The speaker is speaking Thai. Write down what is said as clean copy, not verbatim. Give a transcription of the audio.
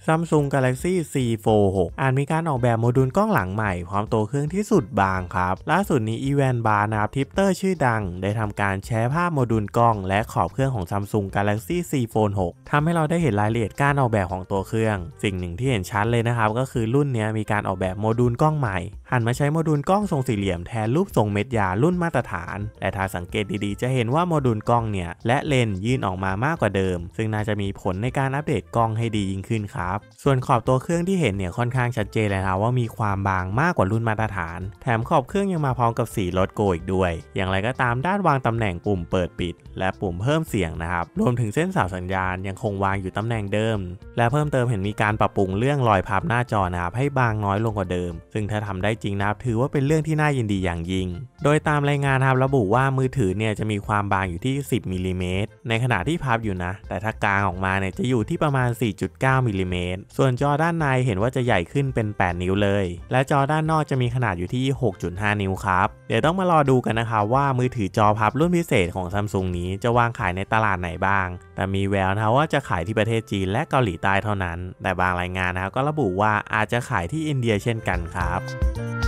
Samsung Galaxy C Fold 6อาจมีการออกแบบโมดูลกล้องหลังใหม่พร้อมตัวเครื่องที่สุดบางครับล่าสุดนี้อีแวนบาร์นะครับทิปเตอร์ชื่อดังได้ทำการแชร์ภาพโมดูลกล้องและขอบเครื่องของ Samsung Galaxy C Fold 6ทำให้เราได้เห็นรายละเอียดการออกแบบของตัวเครื่องสิ่งหนึ่งที่เห็นชัดเลยนะครับก็คือรุ่นนี้มีการออกแบบโมดูลกล้องใหม่หันมาใช้โมดูลกล้องทรงสี่เหลี่ยมแทนรูปทรงเม็ดยารุ่นมาตรฐานและถ้าสังเกตดีๆจะเห็นว่าโมดูลกล้องเนี่ยและเลนส์ยื่นออกมามากกว่าเดิมซึ่งน่าจะมีผลในการอัปเดตกล้องให้ดียิ่งขึ้นครับส่วนขอบตัวเครื่องที่เห็นเนี่ยค่อนข้างชัดเจนเลยนะว่ามีความบางมากกว่ารุ่นมาตรฐานแถมขอบเครื่องยังมาพร้อมกับสีโลโก้อีกด้วยอย่างไรก็ตามด้านวางตำแหน่งปุ่มเปิดปิดและปุ่มเพิ่มเสียงนะครับรวมถึงเส้นสาวสัญญาณยังคงวางอยู่ตำแหน่งเดิมและเพิ่มเติมเห็นมีการปรับปรุงเรื่องรอยพับหน้าจอนะครับให้บางน้อยลงกว่าเดิมซึ่งถ้าทำได้จริงนะครับถือว่าเป็นเรื่องที่น่ายินดีอย่างยิ่งโดยตามรายงานครับระบุว่ามือถือเนี่ยจะมีความบางอยู่ที่10มิลลิเมตรในขณะที่พับอยู่นะแต่ถ้ากางออกมาเนี่ยจะอยู่ที่ประมาณ4.9มิลลิเมตรส่วนจอด้านในเห็นว่าจะใหญ่ขึ้นเป็น8นิ้วเลยและจอด้านนอกจะมีขนาดอยู่ที่6.5 นิ้วครับเดี๋ยวต้องมารอดูกันนะคะว่ามือถือจอพับรุ่นพิเศษของ Samsung นี้จะวางขายในตลาดไหนบ้างแต่มีแววนะว่าจะขายที่ประเทศจีนและเกาหลีใต้เท่านั้นแต่บางรายงานนะครับก็ระบุว่าอาจจะขายที่อินเดียเช่นกันครับ